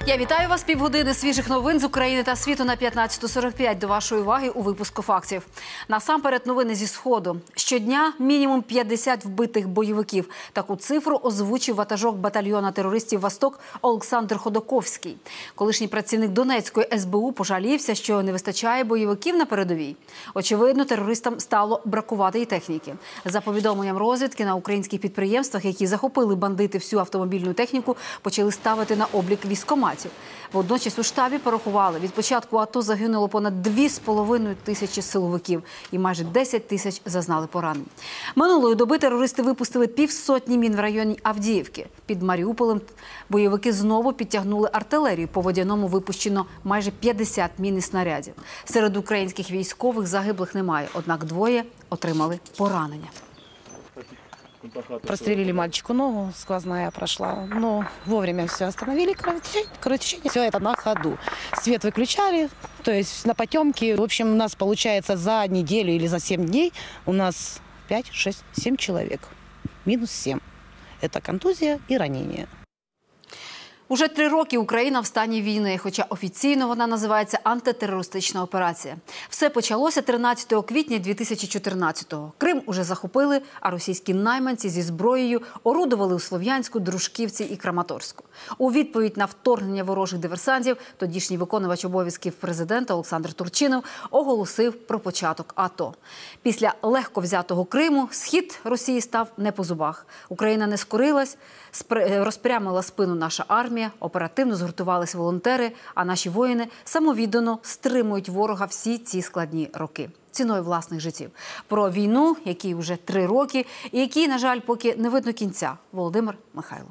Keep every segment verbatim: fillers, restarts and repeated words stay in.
Я вітаю вас. Півгодини свіжих новин з України та світу на п'ятнадцяту сорок п'ять. До вашої уваги у випуску фактів. Насамперед новини зі Сходу. Щодня мінімум п'ятдесят вбитих бойовиків. Таку цифру озвучив ватажок батальйона терористів «Восток» Олександр Ходоковський. Колишній працівник Донецької ес бе у пожалівся, що не вистачає бойовиків на передовій. Очевидно, терористам стало бракувати і техніки. За повідомленням розвідки, на українських підприємствах, які захопили бандити всю автомобільну техніку, почали ставити на облік військкоматів. Водночас у штабі порахували, від початку АТО загинуло понад дві з половиною тисячі силовиків і майже десять тисяч зазнали поранень. Минулої доби терористи випустили півсотні мін в районі Авдіївки. Під Маріуполем бойовики знову підтягнули артилерію. По Водяному випущено майже п'ятдесят мін і снарядів. Серед українських військових загиблих немає, однак двоє отримали поранення. Прострелили мальчику ногу, сквозная прошла, но вовремя все остановили, кровотечение, кровотечение, все это на ходу. Свет выключали, то есть на потемке. В общем, у нас получается за неделю или за семь дней у нас пять, шесть, семь человек. Минус семь. Это контузия и ранение. Уже три роки Україна в стані війни, хоча офіційно вона називається антитерористична операція. Все почалося тринадцятого квітня дві тисячі чотирнадцятого. Крим уже захопили, а російські найманці зі зброєю орудували у Слов'янську, Дружківці і Краматорську. У відповідь на вторгнення ворожих диверсантів тодішній виконувач обов'язків президента Олександр Турчинов оголосив про початок АТО. Після легко взятого Криму схід Росії став не по зубах. Україна не скорилась, розпрямила спину наша армія, оперативно згуртувались волонтери, а наші воїни самовіддано стримують ворога всі ці складні роки. Ціною власних життів. Про війну, якій вже три роки, і якій, на жаль, поки не видно кінця. Володимир Михайлов.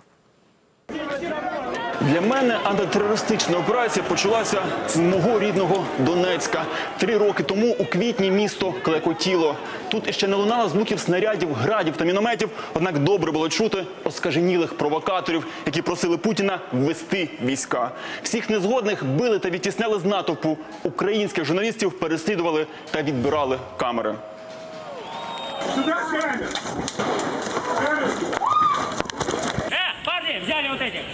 Для мене антитерористична операція почалася з мого рідного Донецька. Три роки тому у квітні місто клекотіло. Тут іще не лунало звуків снарядів, градів та мінометів, однак добре було чути оскаженілих провокаторів, які просили Путіна ввести війська. Всіх незгодних били та відтісняли з натовпу. Українських журналістів переслідували та відбирали камери. Сюда камеру! Камеру! Э, парни, взяли вот этих!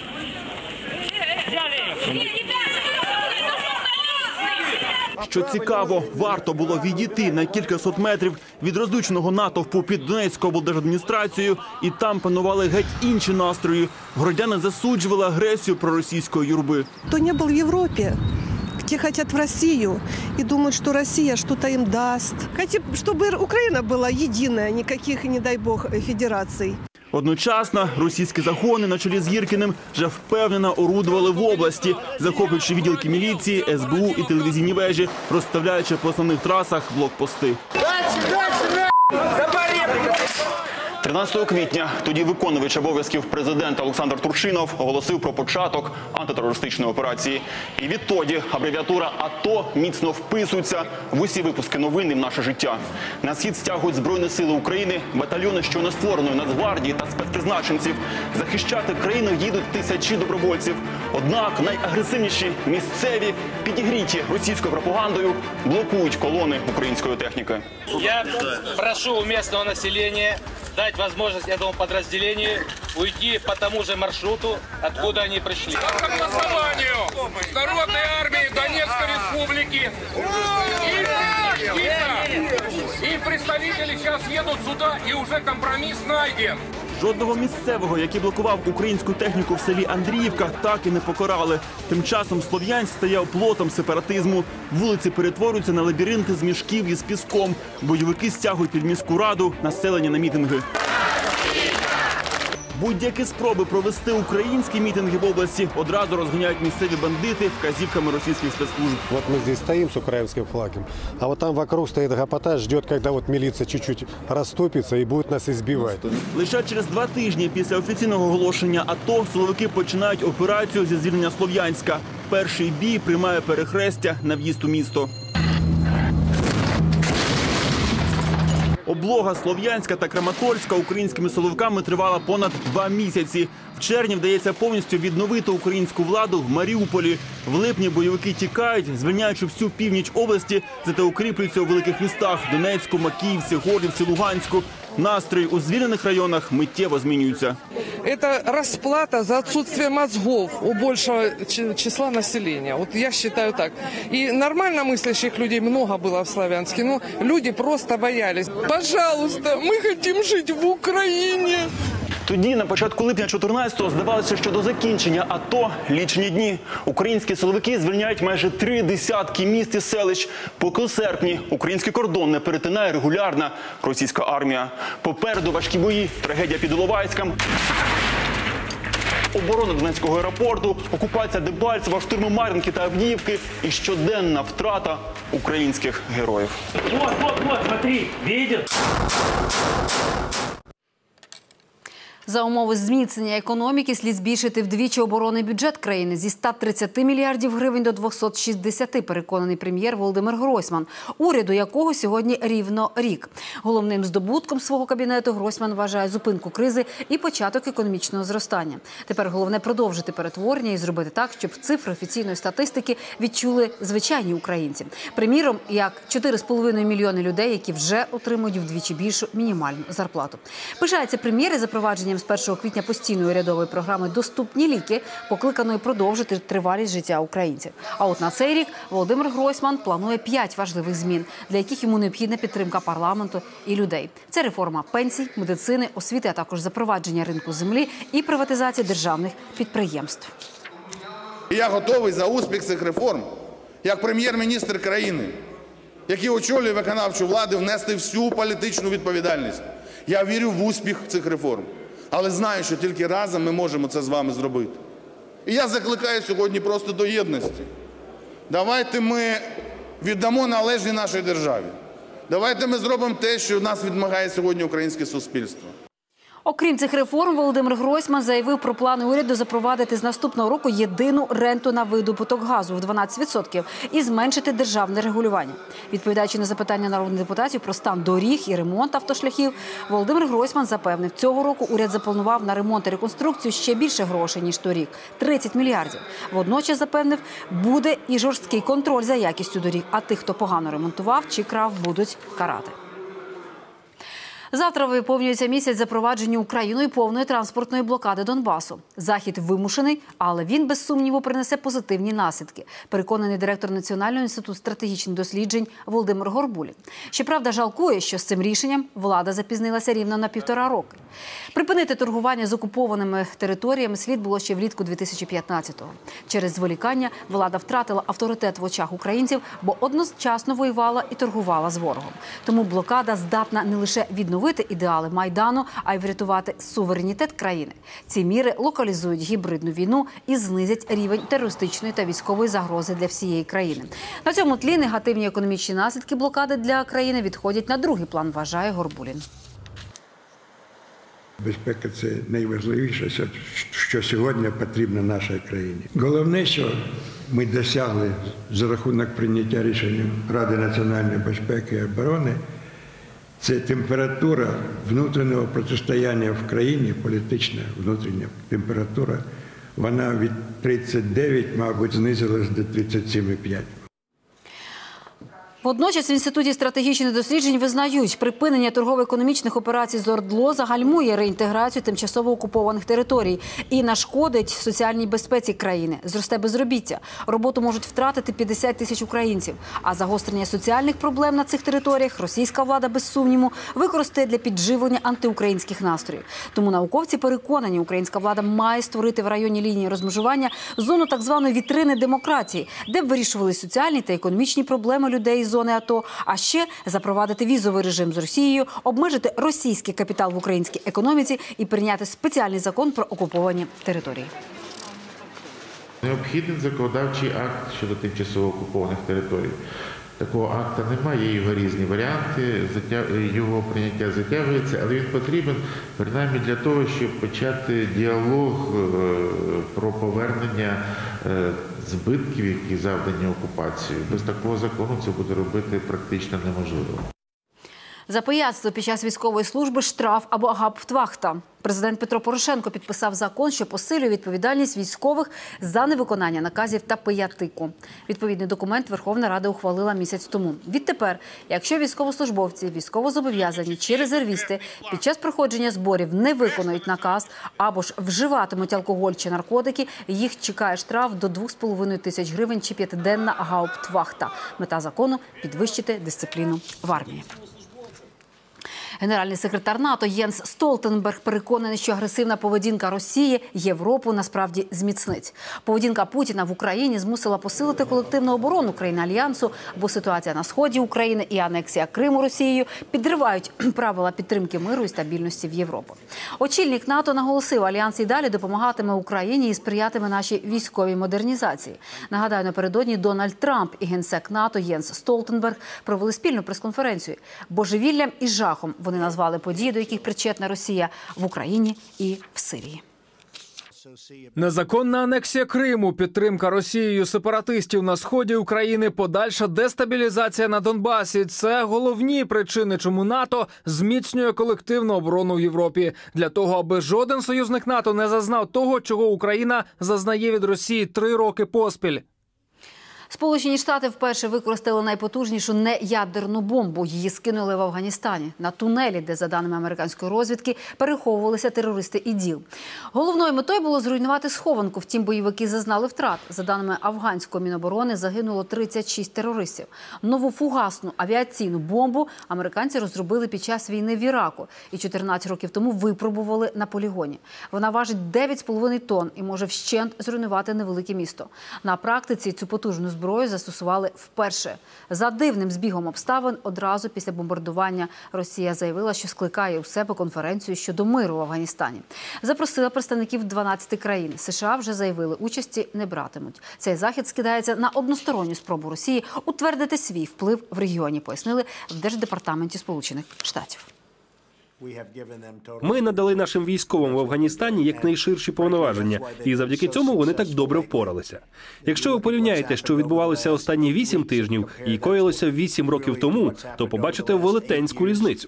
Що цікаво, варто було відійти на кілька сот метрів від розлюченого натовпу під Донецькою облдержадміністрацією, і там панували геть інші настрої. Городяни засуджували агресію проросійської юрби. Хто не був в Європі, ті хочуть в Росію і думають, що Росія щось їм дасть. Хочуть, щоб Україна була єдина, ніяких, не дай Бог, федерацій. Одночасно російські загони на чолі з Гіркіним вже впевнено орудували в області, захоплюючи відділки міліції, ес бе у і телевізійні вежі, розставляючи по основних трасах блокпости. тринадцятого квітня тоді виконувач обов'язків президента Олександр Турчинов оголосив про початок антитерористичної операції. І відтоді абревіатура АТО міцно вписується в усі випуски новин і в наше життя. На схід стягують Збройні сили України, батальйони щойно створеної Нацгвардії та спецпризначенців. Захищати країну їдуть тисячі добровольців. Однак найагресивніші місцеві, підігріті російською пропагандою, блокують колони української техніки. Я прошу у местного населения дать возможность этому подразделению уйти по тому же маршруту, откуда они пришли. По согласованию с Народной армией Донецкой Республики и представители сейчас едут сюда, и уже компромисс найден. Жодного місцевого, який блокував українську техніку в селі Андріївка, так і не покарали. Тим часом Слов'янськ стає плотом сепаратизму. Вулиці перетворюються на лабіринти з мішків із піском. Бойовики стягують під міську раду населення на мітинги. Будь-які спроби провести українські мітинги в области одразу розганяють місцеві бандити вказівками російських спецслужб. Вот мы здесь стоим с украинским флагом, а вот там вокруг стоит гопота, ждет, когда вот милиция чуть-чуть расступится и будет нас избивать. Лише через два тижні після офіційного оголошення АТО силовики починають операцію зі звільнення Слов'янська. Перший бій приймає Перехрестя на в'їзд у місто. Облога Слов'янська та Краматорська українськими силовиками тривала понад два місяці. В червні вдається повністю відновити українську владу в Маріуполі. В липні бойовики тікають, звільняючи всю північ області, зате укріплюються у великих містах – Донецьку, Макіївці, Горлівці, Луганську. настрої у звільнених районах миттєво змінюються. Это расплата за отсутствие мозгов у большего числа населения. Вот я считаю так. И нормально мыслящих людей много было в Славянске, но люди просто боялись. Пожалуйста, мы хотим жить в Украине. Тоді, на початку липня чотирнадцятого, здавалося, що до закінчення АТО лічені дні. Українські силовики звільняють майже три десятки міст і селищ. Поки у серпні український кордон не перетинає регулярна російська армія. Попереду важкі бої, трагедія під Іловайськом, оборона Донецького аеропорту, окупація Дебальцева, штурми Мар'їнки та Авдіївки і щоденна втрата українських героїв. Вот, вот, вот, смотри, видишь? За умови зміцнення економіки слід збільшити вдвічі оборонний бюджет країни зі ста тридцяти мільярдів гривень до двохсот шістдесяти, переконаний прем'єр Володимир Гройсман, уряду якого сьогодні рівно рік. Головним здобутком свого кабінету Гройсман вважає зупинку кризи і початок економічного зростання. Тепер головне продовжити перетворення і зробити так, щоб цифри офіційної статистики відчули звичайні українці. Приміром, як чотири з половиною мільйони людей, які вже отримують вдвічі більшу мінімальну зарплату. Пишається прем'єр із запровадженням з першого квітня постійної урядової програми «Доступні ліки», покликаної продовжити тривалість життя українців. А от на цей рік Володимир Гройсман планує п'ять важливих змін, для яких йому необхідна підтримка парламенту і людей. Це реформа пенсій, медицини, освіти, а також запровадження ринку землі і приватизація державних підприємств. Я готовий за успіх цих реформ, як прем'єр-міністр країни, який очолює виконавчу владу, внести всю політичну відповідальність. Я вірю в успіх цих реформ. Але знаю, що тільки разом ми можемо це з вами зробити. І я закликаю сьогодні просто до єдності. Давайте ми віддамо належні нашій державі. Давайте ми зробимо те, що від нас вимагає сьогодні українське суспільство. Окрім цих реформ, Володимир Гройсман заявив про плани уряду запровадити з наступного року єдину ренту на видобуток газу в дванадцять відсотків і зменшити державне регулювання. Відповідаючи на запитання народних депутатів про стан доріг і ремонт автошляхів, Володимир Гройсман запевнив, цього року уряд запланував на ремонт і реконструкцію ще більше грошей, ніж торік – тридцять мільярдів. Водночас запевнив, буде і жорсткий контроль за якістю доріг, а тих, хто погано ремонтував чи крав, будуть карати. Завтра виповнюється місяць запровадження Україною повної транспортної блокади Донбасу. Захід вимушений, але він, без сумніву, принесе позитивні наслідки, переконаний директор Національного інституту стратегічних досліджень Володимир Горбулін. Щоправда, жалкує, що з цим рішенням влада запізнилася рівно на півтора роки. Припинити торгування з окупованими територіями слід було ще влітку дві тисячі п'ятнадцятого. Через зволікання влада втратила авторитет в очах українців, бо одночасно воювала і торгувала з ворогом. Тому блокада здатна не лише відновити ідеали Майдану, а й врятувати суверенітет країни. Ці міри локалізують гібридну війну і знизять рівень терористичної та військової загрози для всієї країни. На цьому тлі негативні економічні наслідки блокади для країни відходять на другий план, вважає Горбулін. Безпека – це найважливіше, що сьогодні потрібно нашій країні. Головне, що ми досягли за рахунок прийняття рішення Ради національної безпеки і оборони, це температура внутрішнього протистояння в країні, політична внутрішня температура, вона від тридцять дев'ять, мабуть, знизилась до тридцять сім цілих п'ять. Водночас в Інституті стратегічних досліджень визнають, припинення торгово-економічних операцій з ОРДЛО загальмує реінтеграцію тимчасово окупованих територій і нашкодить соціальній безпеці країни. Зросте безробіття. Роботу можуть втратити п'ятдесят тисяч українців. А загострення соціальних проблем на цих територіях російська влада, без сумніву, використає для підживлення антиукраїнських настроїв. Тому науковці переконані, українська влада має створити в районі лінії розмежування зону так званої вітрини демократії, де б вирішували соціальні та економічні проблеми людей з зони АТО, а ще запровадити візовий режим з Росією, обмежити російський капітал в українській економіці і прийняти спеціальний закон про окуповані території. Необхідний законодавчий акт щодо тимчасово окупованих територій. Такого акта немає, є його різні варіанти, його прийняття затягується, але він потрібен принаймні для того, щоб почати діалог про повернення збитків, які завдані окупацією. Без такого закону це буде робити практично неможливо. За пияцтво під час військової служби штраф або гауптвахта. Президент Петро Порошенко підписав закон, що посилює відповідальність військових за невиконання наказів та пиятику. Відповідний документ Верховна Рада ухвалила місяць тому. Відтепер, якщо військовослужбовці, військовозобов'язані чи резервісти під час проходження зборів не виконують наказ або ж вживатимуть алкоголь чи наркотики, їх чекає штраф до двох з половиною тисяч гривень чи п'ятиденна гауптвахта. Мета закону – підвищити дисципліну в армії. Генеральний секретар НАТО Єнс Столтенберг переконаний, що агресивна поведінка Росії Європу насправді зміцнить. Поведінка Путіна в Україні змусила посилити колективну оборону країн-альянсу, бо ситуація на сході України і анексія Криму Росією підривають правила підтримки миру і стабільності в Європі. Очільник НАТО наголосив, альянс і далі допомагатиме Україні і сприятиме нашій військовій модернізації. Нагадаю, напередодні Дональд Трамп і генсек НАТО Єнс Столтенберг провели спільну прес-конференцію. Божевіллям і жахом вони назвали події, до яких причетна Росія в Україні і в Сирії. Незаконна анексія Криму, підтримка Росією сепаратистів на сході України, подальша дестабілізація на Донбасі – це головні причини, чому НАТО зміцнює колективну оборону в Європі. Для того, аби жоден союзник НАТО не зазнав того, чого Україна зазнає від Росії три роки поспіль. Сполучені Штати вперше використали найпотужнішу неядерну бомбу. Її скинули в Афганістані, на тунелі, де, за даними американської розвідки, переховувалися терористи ІДІЛ. Головною метою було зруйнувати схованку, втім бойовики зазнали втрат. За даними афганської Міноборони, загинуло тридцять шість терористів. Нову фугасну авіаційну бомбу американці розробили під час війни в Іраку і чотирнадцять років тому випробували на полігоні. Вона важить дев'ять з половиною тонн і може вщент зруйнувати невелике місто. На практиці цю потужну зброю зброю застосували вперше. За дивним збігом обставин одразу після бомбардування Росія заявила, що скликає у себе конференцію щодо миру в Афганістані. Запросила представників дванадцяти країн. США вже заявили, участі не братимуть. Цей захід скидається на односторонню спробу Росії утвердити свій вплив в регіоні, пояснили в Держдепартаменті Сполучених Штатів. Ми надали нашим військовим в Афганістані якнайширші повноваження, і завдяки цьому вони так добре впоралися. Якщо ви порівняєте, що відбувалося останні вісім тижнів і коїлося вісім років тому, то побачите велетенську різницю.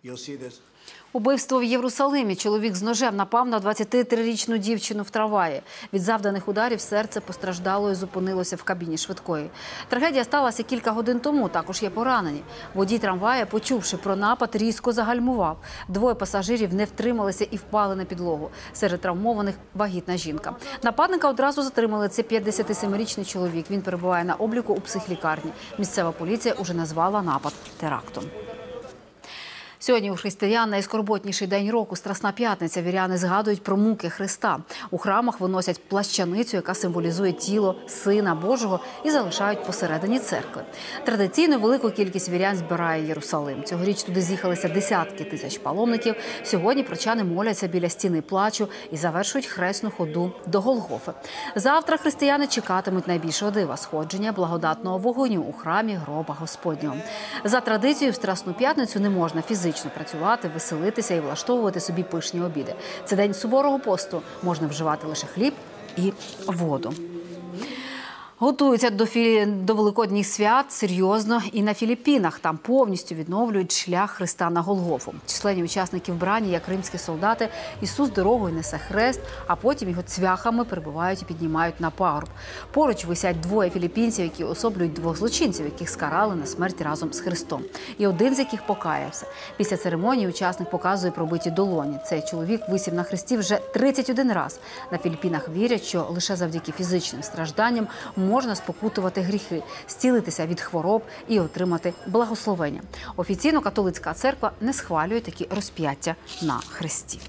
Убивство в Єрусалимі. Чоловік з ножем напав на двадцятитрирічну дівчину в трамваї. Від завданих ударів серце постраждалої зупинилося в кабіні швидкої. Трагедія сталася кілька годин тому, також є поранені. Водій трамвая, почувши про напад, різко загальмував. Двоє пасажирів не втрималися і впали на підлогу. Серед травмованих вагітна жінка. Нападника одразу затримали. Це п'ятдесятисемирічний чоловік. Він перебуває на обліку у психлікарні. Місцева поліція уже назвала напад терактом. Сьогодні у християн найскорботніший день року – Страсна п'ятниця. Віряни згадують про муки Христа. У храмах виносять плащаницю, яка символізує тіло Сина Божого, і залишають посередині церкви. Традиційно велику кількість вірян збирає Єрусалим. Цьогоріч туди з'їхалися десятки тисяч паломників. Сьогодні прочани моляться біля стіни плачу і завершують хресну ходу до Голгофи. Завтра християни чекатимуть найбільшого дива – сходження благодатного вогоню у храмі гроба Господнього. За традицією в Страсну п'ятницю не можна фізично працювати, веселитися і влаштовувати собі пишні обіди. Це день суворого посту, можна вживати лише хліб і воду. Готуються до, фі... до Великодніх свят серйозно і на Філіппінах. Там повністю відновлюють шлях Христа на Голгофу. Численні учасники вбрані, як римські солдати. Ісус дорогою несе хрест, а потім його цвяхами прибивають і піднімають на пагорб. Поруч висять двоє філіппінців, які особлюють двох злочинців, яких скарали на смерть разом з Христом. І один з яких покаявся. Після церемонії учасник показує пробиті долоні. Цей чоловік висів на хресті вже тридцять один раз. На Філіппінах вірять, що лише завдяки фізичним стражданням можна спокутувати гріхи, зцілитися від хвороб і отримати благословення. Офіційно католицька церква не схвалює такі розп'яття на хресті.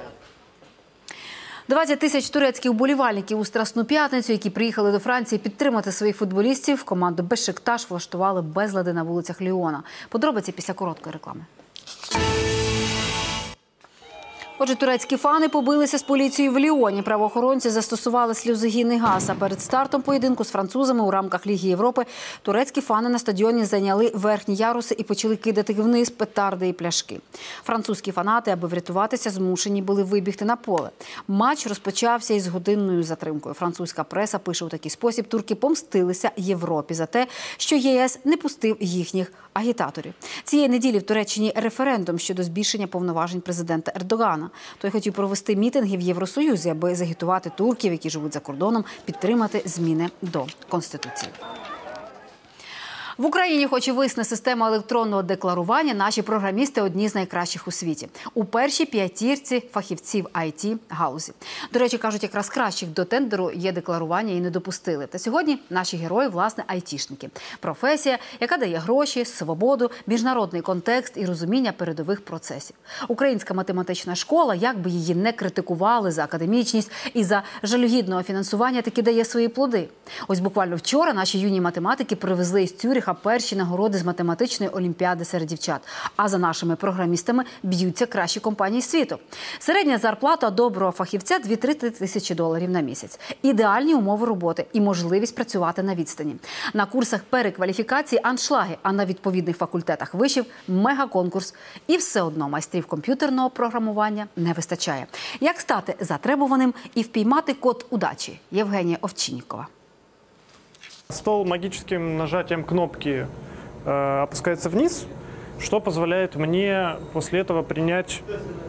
двадцять тисяч турецьких вболівальників у Страсну п'ятницю, які приїхали до Франції підтримати своїх футболістів, команду Бешикташ влаштували безлади на вулицях Ліона. Подробиці після короткої реклами. Отже, турецькі фани побилися з поліцією в Ліоні. Правоохоронці застосували сльозогінний газ. А перед стартом поєдинку з французами у рамках Ліги Європи турецькі фани на стадіоні зайняли верхні яруси і почали кидати вниз петарди і пляшки. Французькі фанати, аби врятуватися, змушені були вибігти на поле. Матч розпочався із годинною затримкою. Французька преса пише у такий спосіб: турки помстилися Європі за те, що ЄС не пустив їхніх агітаторів. Цієї неділі в Туреччині референдум щодо збільшення повноважень президента Ердогана. Той хотів провести мітинги в Євросоюзі, аби загітувати турків, які живуть за кордоном, підтримати зміни до Конституції. В Україні, хоч і висне система електронного декларування, наші програмісти – одні з найкращих у світі. У першій п'ятірці фахівців ай ті-галузі. До речі, кажуть, якраз кращих до тендеру є декларування і не допустили. Та сьогодні наші герої, власне, айтішники. Професія, яка дає гроші, свободу, міжнародний контекст і розуміння передових процесів. Українська математична школа, як би її не критикували за академічність і за жалюгідного фінансування, таки дає свої плоди. Ось буквально вчора наші юні математики привезли із Цюріха перші нагороди з математичної олімпіади серед дівчат. А за нашими програмістами б'ються кращі компанії світу. Середня зарплата доброго фахівця – дві-три тисячі доларів на місяць. Ідеальні умови роботи і можливість працювати на відстані. На курсах перекваліфікації аншлаги, а на відповідних факультетах вишів – мегаконкурс. І все одно майстрів комп'ютерного програмування не вистачає. Як стати затребуваним і впіймати код удачі? Євгенія Овчиннікова. Стол магическим нажатием кнопки э, опускается вниз, что позволяет мне после этого принять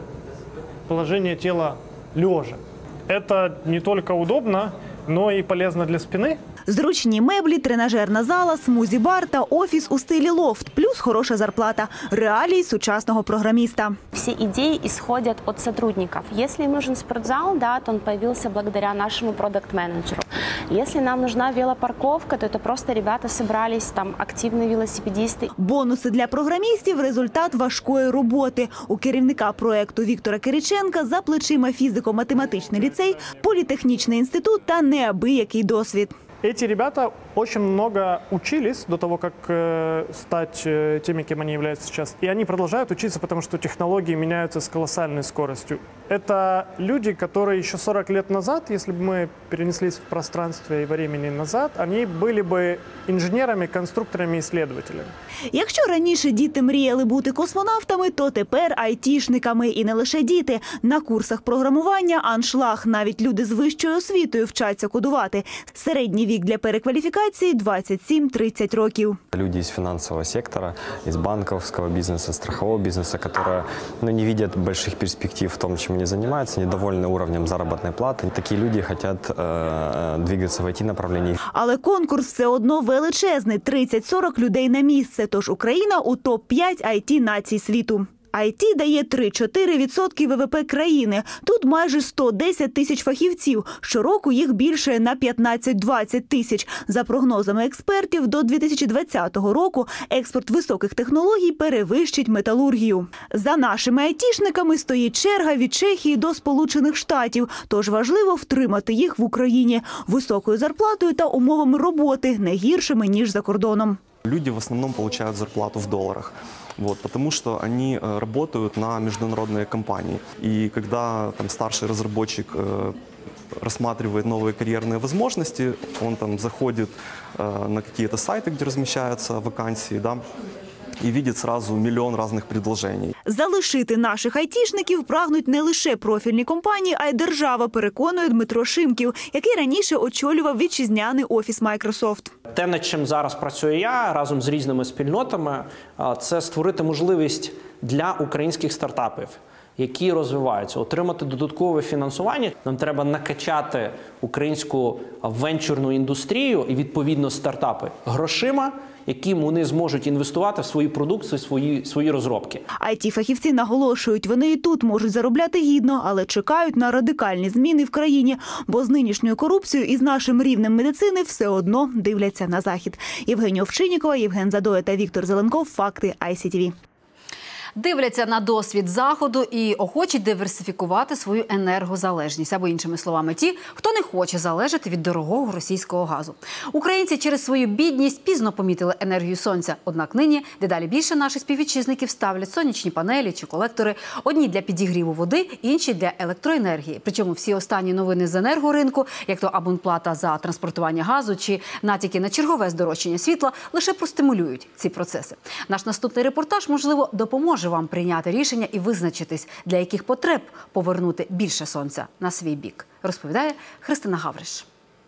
положение тела лежа. Это не только удобно, но и полезно для спины. Зручні меблі, тренажерна зала, смузі-бар та офіс у стилі лофт, плюс хороша зарплата. Реалії сучасного програміста. Все идеи исходят от сотрудников. Если им нужен спортзал, да, то он появился благодаря нашему продакт-менеджеру. Если нам нужна велопарковка, то это просто ребята собрались, там активные велосипедисты. Бонуси для програмістів – результат важкої роботи. У керівника проєкту Віктора Кириченка за плечима фізико-математичний ліцей, політехнічний інститут та неабиякий досвід. Эти ребята очень много учились до того, как э, стать э, теми, кем они являются сейчас. И они продолжают учиться, потому что технологии меняются с колоссальной скоростью. Это люди, которые еще сорок лет назад, если бы мы перенеслись в пространстве и времени назад, они были бы инженерами, конструкторами, исследователями. Якщо раніше діти мріяли бути космонавтами, то тепер айтішниками. І не лише діти. На курсах програмування аншлаг. Навіть люди з вищою освітою вчаться кодувати. Середній вік для перекваліфікації – двадцять сім - тридцять років. Люди из финансового сектора, из банковского бизнеса, страхового бизнеса, которые ну, не видят больших перспектив в том, чем они занимаются, недовольны уровнем заработной платы. Такие люди хотят э, двигаться в ай ти-направлении. Але конкурс все одно величезний – тридцять-сорок людей на місце. Тож Україна у топ п'ять ай ті-націй світу. ай ті дає три-чотири відсотки ВВП країни. Тут майже сто десять тисяч фахівців. Щороку їх більше на п'ятнадцять-двадцять тисяч. За прогнозами експертів, до дві тисячі двадцятого року експорт високих технологій перевищить металургію. За нашими айтішниками стоїть черга від Чехії до Сполучених Штатів. Тож важливо втримати їх в Україні високою зарплатою та умовами роботи, не гіршими, ніж за кордоном. Люди в основном получают зарплату в долларах. Вот, потому что они э, работают на международные компании. И когда там, старший разработчик э, рассматривает новые карьерные возможности, он там заходит э, на какие-то сайты, где размещаются вакансии, да, і видить сразу мільйон різних предложень. Залишити наших айтішників прагнуть не лише профільні компанії, а й держава, переконує Дмитро Шимків, який раніше очолював вітчизняний офіс Microsoft. Те, над чим зараз працюю я разом з різними спільнотами, це створити можливість для українських стартапів, які розвиваються, отримати додаткове фінансування. Нам треба накачати українську венчурну індустрію і, відповідно, стартапи грошима, яким вони зможуть інвестувати в свої продукти, свої, свої розробки. ай ті-фахівці наголошують, вони і тут можуть заробляти гідно, але чекають на радикальні зміни в країні, бо з нинішньою корупцією і з нашим рівнем медицини все одно дивляться на Захід. Євгенія Овчиннікова, Євген Задоя та Віктор Зеленков. Факти ай сі ті ві. Дивляться на досвід Заходу і охочі диверсифікувати свою енергозалежність. Або іншими словами, ті, хто не хоче залежати від дорогого російського газу. Українці через свою бідність пізно помітили енергію сонця. Однак нині дедалі більше наших співвітчизників ставлять сонячні панелі чи колектори. Одні для підігріву води, інші для електроенергії. Причому всі останні новини з енергоринку, як то абонплата за транспортування газу чи натяки на чергове здорожчання світла, лише простимулюють ці процеси. Наш наступний репортаж, можливо, допоможе вам прийняти рішення і визначитись, для яких потреб повернути більше сонця на свій бік, розповідає Христина Гавриш.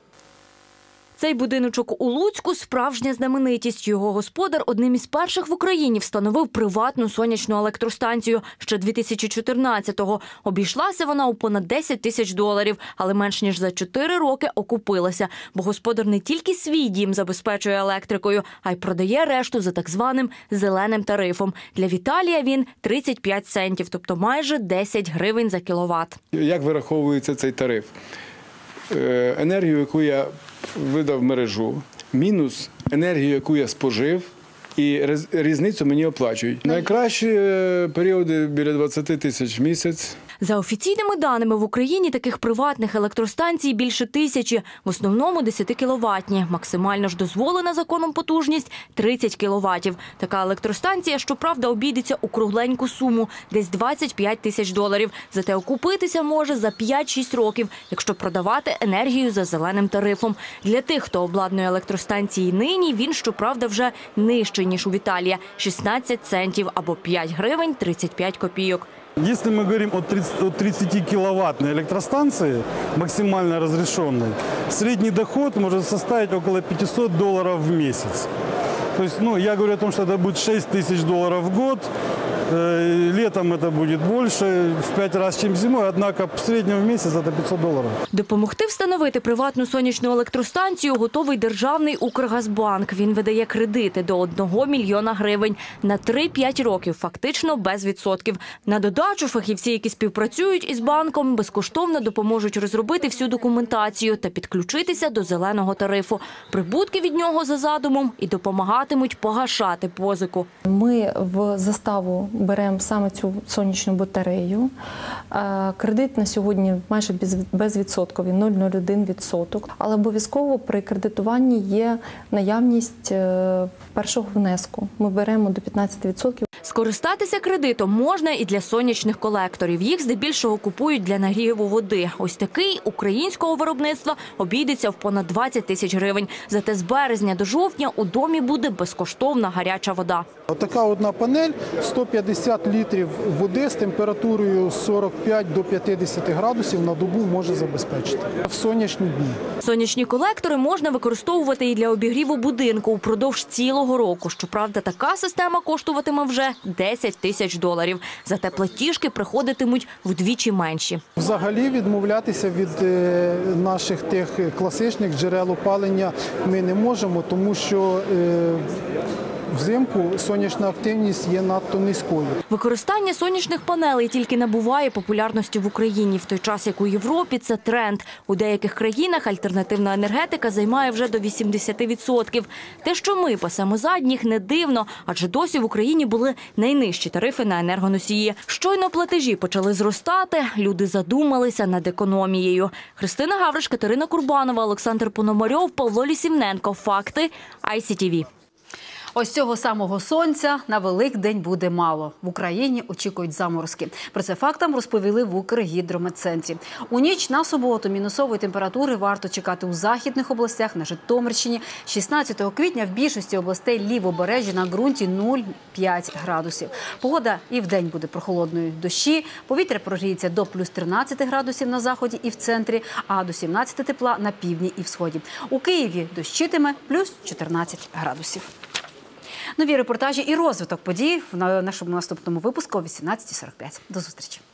Цей будиночок у Луцьку – справжня знаменитість. Його господар одним із перших в Україні встановив приватну сонячну електростанцію ще дві тисячі чотирнадцятого. Обійшлася вона у понад десять тисяч доларів, але менш ніж за чотири роки окупилася. Бо господар не тільки свій дім забезпечує електрикою, а й продає решту за так званим зеленим тарифом. Для Віталія він тридцять п'ять центів, тобто майже десять гривень за кіловат. Як вираховується цей тариф? Енергію, яку я видав в мережу, мінус енергію, яку я спожив, і різницю мені оплачують. Найкращі періоди біля двадцять тисяч в місяць. За офіційними даними, в Україні таких приватних електростанцій більше тисячі, в основному десятикіловатні. Максимально ж дозволена законом потужність – тридцять кіловатів. Така електростанція, щоправда, обійдеться у кругленьку суму – десь двадцять п'ять тисяч доларів. Зате окупитися може за п'ять-шість років, якщо продавати енергію за зеленим тарифом. Для тих, хто обладнує електростанції нині, він, щоправда, вже нижчий, ніж у Віталія – шістнадцять центів або п'ять гривень тридцять п'ять копійок. Если мы говорим о тридцатикиловаттной электростанции, максимально разрешенной, средний доход может составить около пятисот долларов в месяц. То есть, ну, я говорю о том, что это будет шесть тысяч долларов в год. Летом это будет больше, в пять раз, чем зимой, однако в среднем в месяц это пятьсот долларов. Допомогти встановити приватну сонячну електростанцію готовий державний Укргазбанк. Він видає кредити до одного мільйона гривень на три-п'ять років, фактично без відсотків. На додачу фахівці, які співпрацюють із банком, безкоштовно допоможуть розробити всю документацію та підключитися до зеленого тарифу. Прибутки від нього за задумом і допомагатимуть погашати позику. Ми в заставу беремо саме цю сонячну батарею. Кредит на сьогодні майже безвідсотковий, нуль цілих нуль один відсоток. Але обов'язково при кредитуванні є наявність першого внеску. Ми беремо до п'ятнадцяти відсотків. Скористатися кредитом можна і для сонячних колекторів. Їх здебільшого купують для нагріву води. Ось такий українського виробництва обійдеться в понад двадцять тисяч гривень. Зате з березня до жовтня у домі буде безкоштовна гаряча вода. Ось така одна панель, сто п'ятдесят літрів води з температурою сорок п'ять до п'ятдесят градусів на добу може забезпечити в сонячні дні. Сонячні колектори можна використовувати і для обігріву будинку упродовж цілого року. Щоправда, така система коштуватиме вже десять тисяч доларів. Зате платіжки приходитимуть вдвічі менші. Взагалі відмовлятися від наших тих класичних джерел опалення ми не можемо, тому що взимку сонячна активність є надто низькою. Використання сонячних панелей тільки набуває популярності в Україні, в той час як у Європі це тренд. У деяких країнах альтернативна енергетика займає вже до вісімдесяти відсотків. Те, що ми пасемо задніх, не дивно, адже досі в Україні були найнижчі тарифи на енергоносії. Щойно платежі почали зростати, люди задумалися над економією. Христина Гавриш, Катерина Курбанова, Олександр Пономарьов, Павло Лісівненко. Факти ай сі ті ві. Ось цього самого сонця на Великдень буде мало. В Україні очікують заморозки. Про це фактам розповіли в Укргідрометцентрі. У ніч на суботу мінусової температури варто чекати у західних областях, на Житомирщині. шістнадцятого квітня в більшості областей лівобережжя на ґрунті нуль цілих п'ять градусів. Погода і вдень буде прохолодною. Дощі, повітря прогріється до плюс тринадцяти градусів на заході і в центрі, а до сімнадцяти тепла на півдні і всході. У Києві дощитиме плюс чотирнадцять градусів. Нові репортажі і розвиток подій в нашому наступному випуску о вісімнадцятій сорок п'ять. До зустрічі.